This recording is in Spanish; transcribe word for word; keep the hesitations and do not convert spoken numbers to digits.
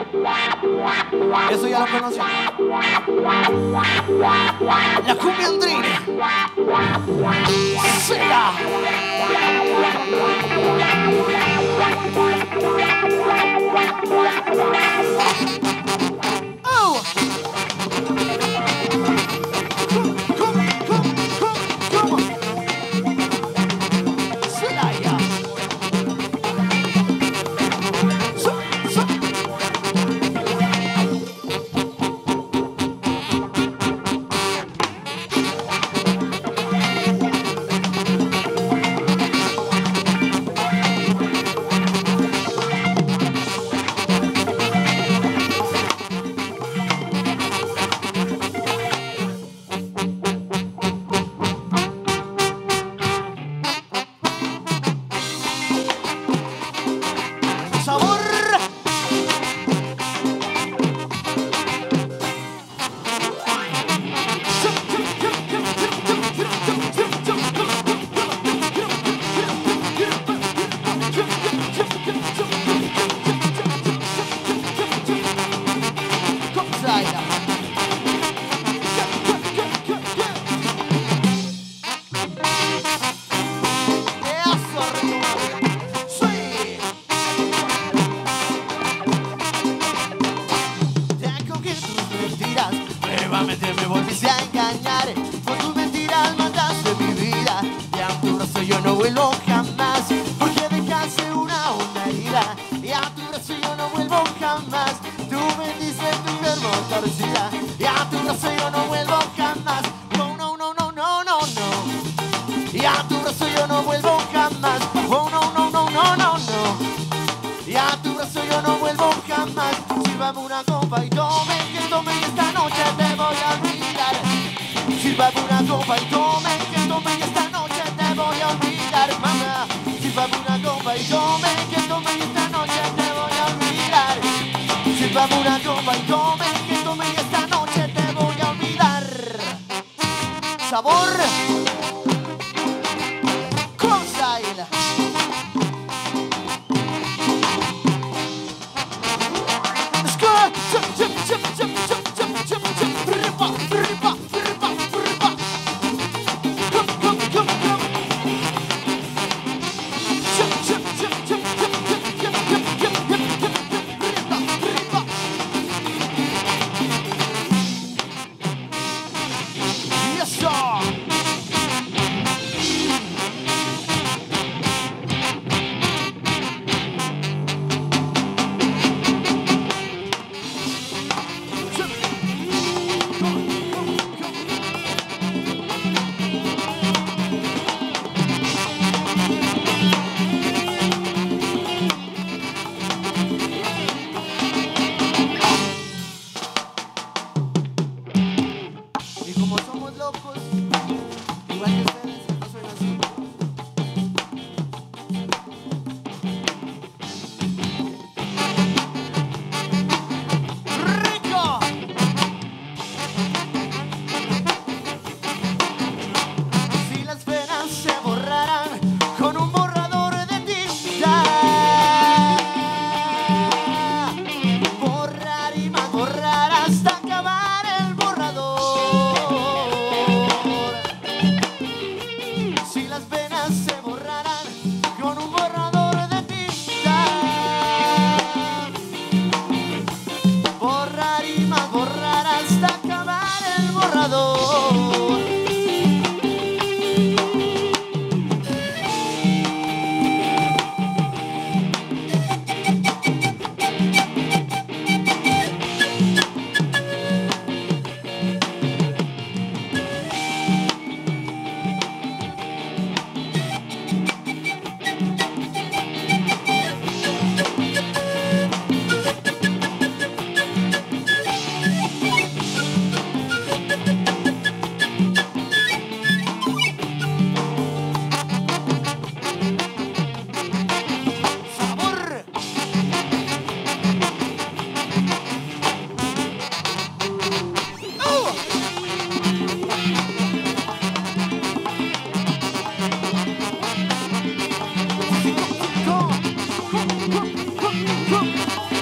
Eso ya lo conocen. La cumbia andrina. Siga. Oh. Come, come, come, come. Siga ya. So, so. Sabor. Nuevamente me volviste a engañar. Con tus mentiras mataste mi vida. Y a tu brazo yo no vuelvo jamás, porque dejaste una honda herida. Y a tu brazo yo no vuelvo jamás. Tú bendices tu verbo torcida. Y a tu brazo yo no vuelvo jamás. No, no, no, no, no, no, no. Y a tu brazo yo no vuelvo jamás. Oh, no, no, no, no, no, no. Y a tu brazo yo no vuelvo jamás. Sírvame una copa y tome, que tome y esta noche te voy a olvidar. Sírvame una copa y tome, que tome y esta noche te voy a olvidar, mamá. Sírvame una copa y tome, que tome y esta noche te voy a olvidar. Sírvame una copa y tome, que tome y esta noche te voy a olvidar. Sabor. Cocktail. Come, come, come, come, come.